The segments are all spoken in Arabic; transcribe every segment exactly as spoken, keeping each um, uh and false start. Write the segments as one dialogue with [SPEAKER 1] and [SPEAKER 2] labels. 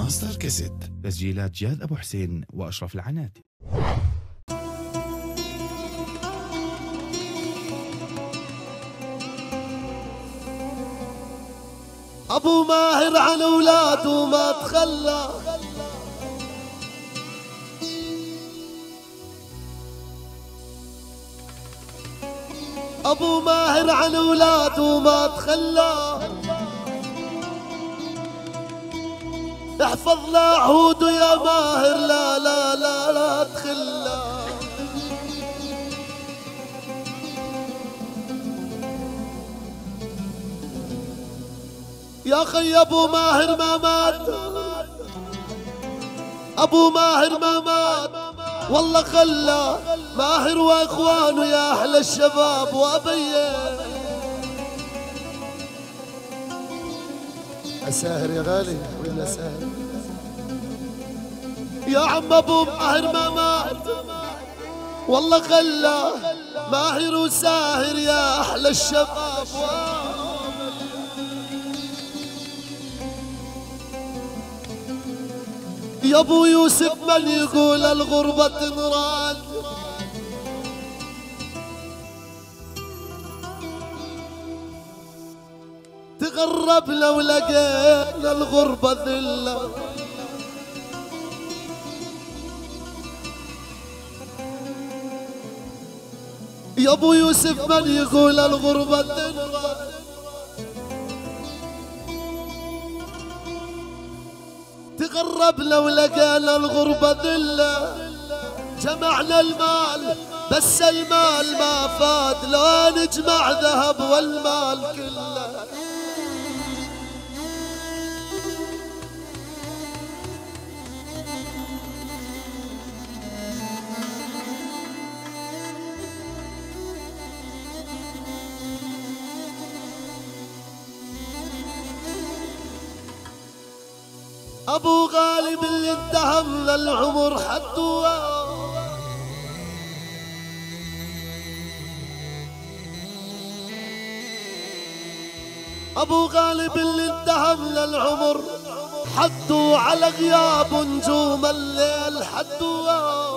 [SPEAKER 1] ماستر كاسيت. تسجيلات جاد أبو حسين وأشرف العناتي.
[SPEAKER 2] أبو ماهر عن أولاده ما تخلى، أبو ماهر عن أولاده ما تخلى، احفظ لا عهوده يا ماهر، لا لا لا لا تخلى. يا خي أبو ماهر ما مات، أبو ماهر ما مات والله خلى ماهر وإخوانه يا أحلى الشباب وأبيه.
[SPEAKER 3] أساهر يا غالي، وين أساهر؟
[SPEAKER 2] يا عم أبو ماهر ما مات والله خلى ماهر وساهر يا أحلى الشباب وأبيه. يا ابو يوسف من يقول الغربة تنراد، تغرب لو لقينا الغربة ذلة. يا ابو يوسف من يقول الغربة تنراد، تغرب لو لقينا الغربة ذلة. جمعنا المال بس المال ما فاد، لو نجمع ذهب والمال كله. أبو غالب اللي انتهى من العمر حدو، أبو غالب اللي انتهى من العمر حدو، على غياب نجوم الليل حدو.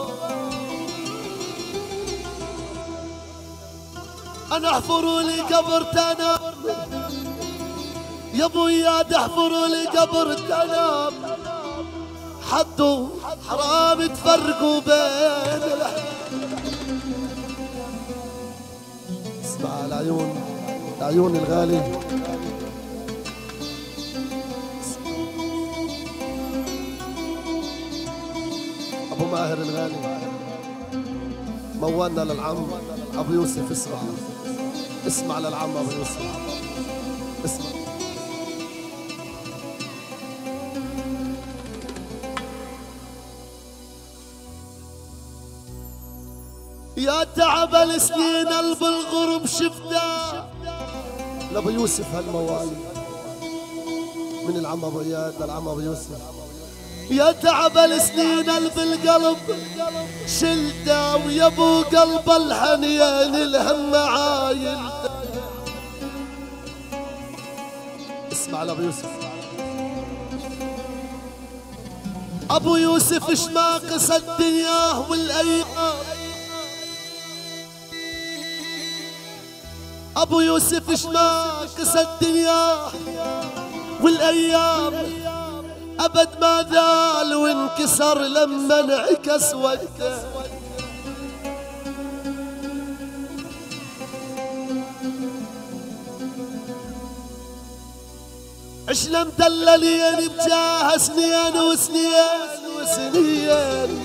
[SPEAKER 2] أنا احفروا لي قبر تنام يا ابو اياد، احفروا لي قبر تنام حدو، حرام تفرقوا بين الأحباب.
[SPEAKER 3] اسمع العيون، العيون الغالي. ابو ماهر الغالي موالنا للعم ابو يوسف. اسمع اسمع للعم ابو يوسف، اسمع.
[SPEAKER 2] يا تعب السنين قلب الغرب شفته
[SPEAKER 3] لابو يوسف هالموال، من العم ابو اياد للعم ابو يوسف.
[SPEAKER 2] يا تعب السنين قلب القلب شلته، ويا ابو قلب الحنين الهم عايلته.
[SPEAKER 3] اسمع لابو يوسف.
[SPEAKER 2] ابو يوسف اش ما قسى الدنيا والايام، ابو يوسف اش ما قسى الدنيا والايام، ابد ما ذال وانكسر لما انعكس وقته. عشنا مدللين بجاه سنين وسنين وسنين.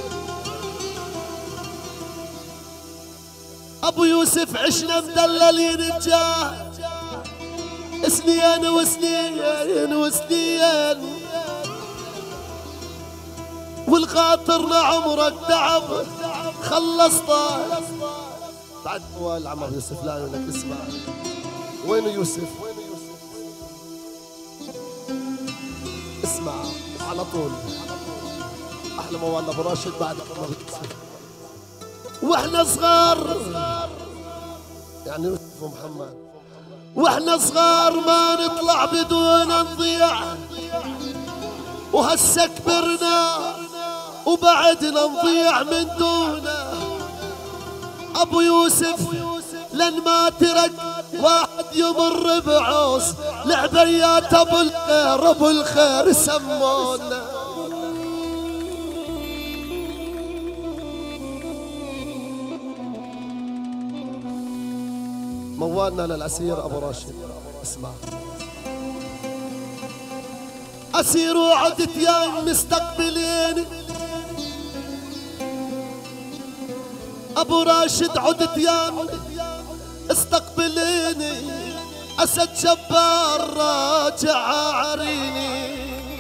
[SPEAKER 2] ابو يوسف عشنا مدللين بجاه سنين وسنين وسنين، والخاطرنا عمرك تعب خلصته.
[SPEAKER 3] بعد موال العم ابو يوسف لا لك. اسمع، وين يوسف؟ اسمع على طول، احلى موال ابو راشد بعد ابو يوسف.
[SPEAKER 2] واحنا صغار
[SPEAKER 3] يعني يوسف ومحمد،
[SPEAKER 2] واحنا صغار ما نطلع بدون نضيع، وهسه كبرنا وبعدنا نضيع من دونه. ابو يوسف لن ما ترك واحد يمر بعوص، لعبيات ابو الخير ابو الخير سمونا.
[SPEAKER 3] موالنا للأسير أبو راشد. اسمع.
[SPEAKER 2] أسير وعدت يا مستقبلين، أبو راشد عدت يا استقبليني، أسد جبار راجع عريني.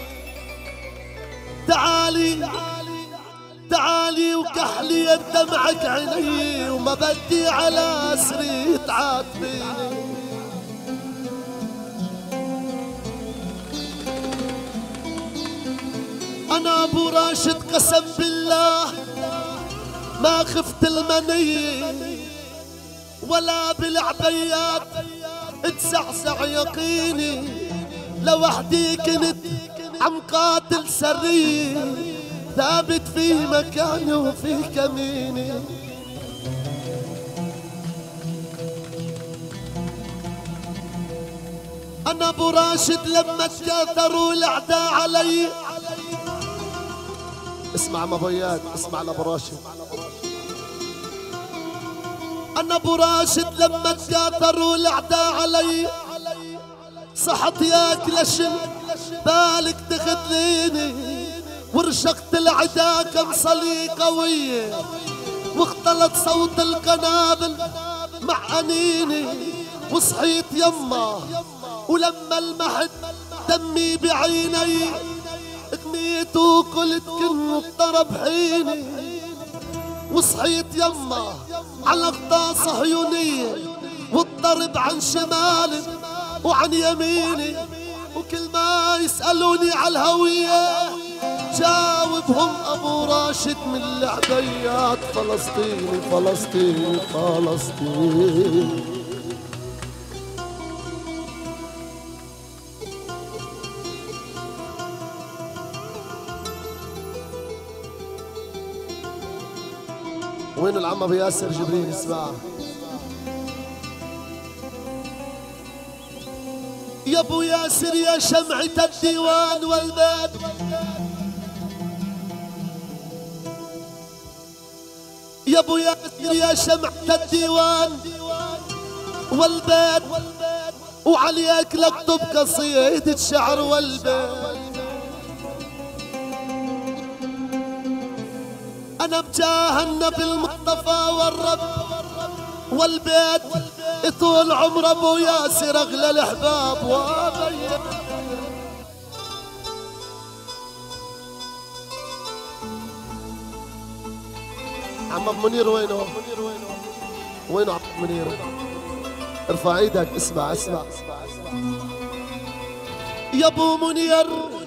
[SPEAKER 2] تعالي تعالي وكحلي دمعك عيني، وما بدي على أسري تعاتبيني. أنا أبو راشد قسم بالله ما خفت المنية ولا بالعبيات تسعسع يقيني. لوحدي كنت عم قاتل سرية، ثابت في مكاني وفي كميني. أنا أبو راشد لما تكاثروا الأعداء علي.
[SPEAKER 3] اسمع مبيات، اسمع لأبو راشد.
[SPEAKER 2] أنا أبو راشد لما تكاثروا الأعداء علي، صحت ياك لشن بالك تخذليني، ورشقت العدا كمصلي قوية، واختلط صوت القنابل مع أنيني. وصحيت يما ولما المحد دمي بعيني، غنيت وقلت كن الطرب حيني. وصحيت يما على اغطاس صهيونية، والضرب عن شمالي وعن يميني، وكل ما يسألوني على الهوية جاوبهم أبو راشد من العبيات. فلسطيني فلسطيني فلسطيني.
[SPEAKER 3] وين العم ابو ياسر جبريل؟ اسمع.
[SPEAKER 2] يا ابو ياسر يا شمعة الديوان والبيت، يا ابو ياسر يا شمعة الديوان والبيت، وعليك لكتب قصيدة شعر والبيت. أنا بجاه النبي المصطفى والرب والبيت، طول عمر أبو ياسر أغلى الأحباب وأبيت.
[SPEAKER 3] عم ابو منير وينه؟ وينه عم ابو منير؟ ارفع ايدك. اسمع اسمع.
[SPEAKER 2] يا ابو منير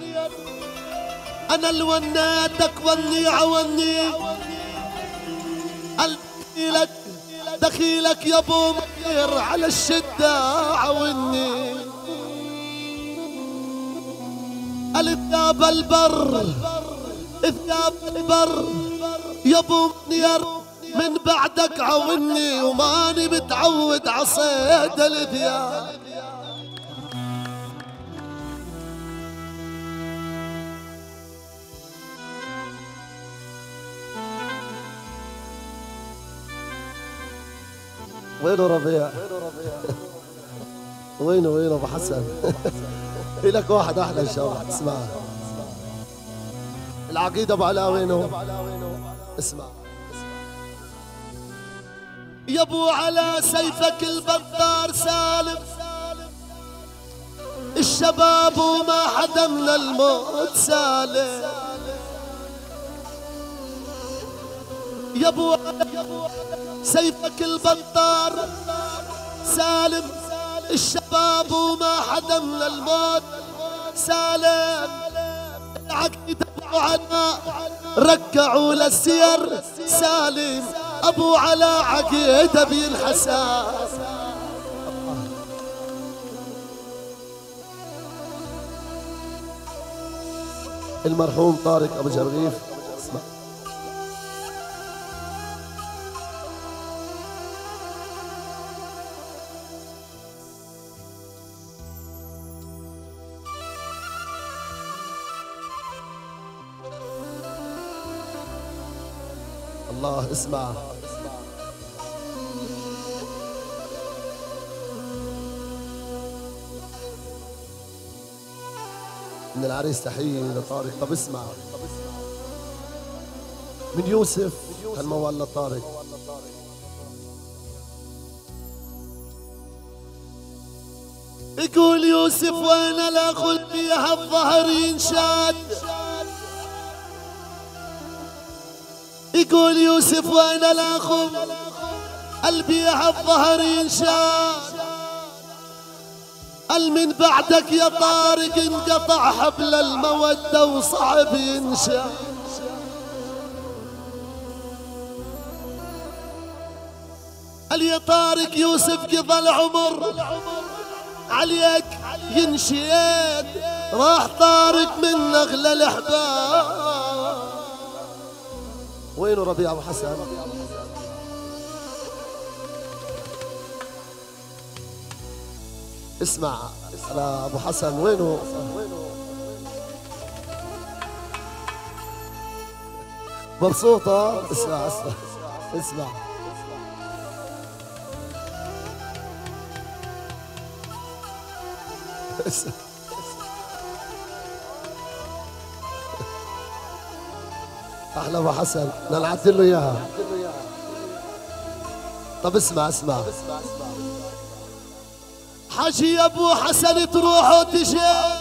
[SPEAKER 2] أنا اللي ونيتك وني عوني، دخيلك دخيلك يا ابو منير على الشدة عوني. الثياب البر الثياب البر يا ابو منير من بعدك عوني، وماني متعود عصيد الثياب.
[SPEAKER 3] وينه ربيع؟ وينه وينه ابو حسن؟ لك واحد احلى ان شاء الله. اسمع. العقيدة ابو علاء وينه؟ اسمع.
[SPEAKER 2] يا ابو علاء سيفك البطار سالم، الشباب وما حدا من الموت سالم. يا ابو سيفك البطار سالم، الشباب وما حدا من الموت سالم. العقيدة ابو علاء ركعوا للسير سالم، ابو علاء عقيدة بالحسن.
[SPEAKER 3] المرحوم طارق ابو جرغيف. اسمع. الله اسمع. من العريس تحية لطارق. طب اسمع من يوسف هالموال لطارق.
[SPEAKER 2] يقول يوسف وين الاخو فيها الظهر ينشاد. يقول يوسف وين الاخو البيها الظهر ينشاد. قال من بعدك يا طارق انقطع حبل المودة وصعب ينشا. قال يا طارق يوسف قضى العمر عليك ينشيد. راح طارق من اغلى الاحباب.
[SPEAKER 3] وينه ربيع ابو حسن؟ اسمع على ابو حسن. وينه؟ مبسوطة؟ اسمع اسمع اسمع. اسمع. احلى ابو حسن بدنا نعدل له اياها. طب اسمع اسمع.
[SPEAKER 2] حجي يا ابو حسن تروح وتجي.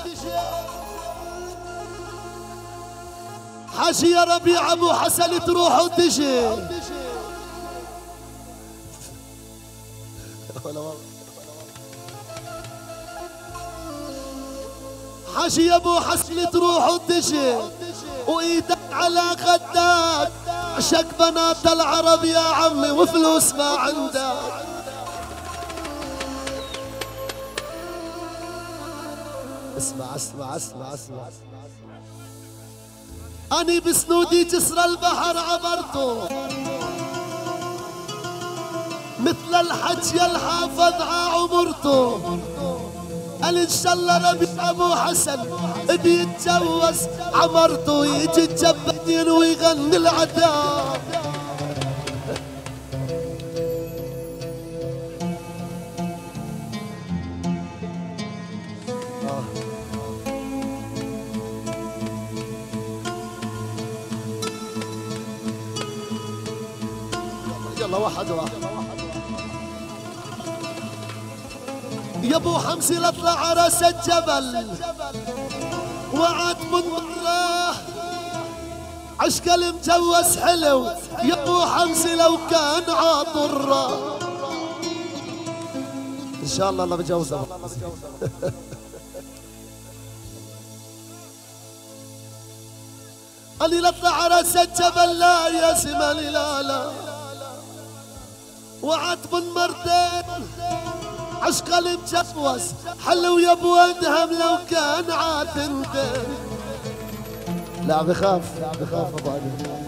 [SPEAKER 2] حجي يا ربيع ابو حسن تروح وتجي. حجي يا ابو حسن تروح وتجي وايدك على خدك. عشق بنات العرب يا عمي وفلوس ما عندك.
[SPEAKER 3] اسمع اسمع اسمع اسمع.
[SPEAKER 2] أني بسنودي جسر البحر عبرته مثل الحج يا الحافظ عمرته. قال إن شاء الله ربيع أبو حسن بيتجوز عمرته. يجي الجبتين ويغني العتاب.
[SPEAKER 3] يلا واحد واحد.
[SPEAKER 2] يا ابو حمزي لطلع راس الجبل وعد من مرة. عشق المجوز حلو يا ابو حمزي لو كان عاطرة.
[SPEAKER 3] ان شاء الله الله بجوزها.
[SPEAKER 2] قال لي لطلع راس الجبل لا يا زمالي لا لا. وعد من مرتين عشق المجوز حلو يا ابو ادهم لو كان عاد انت.
[SPEAKER 3] لا بخاف بخاف ابو علي.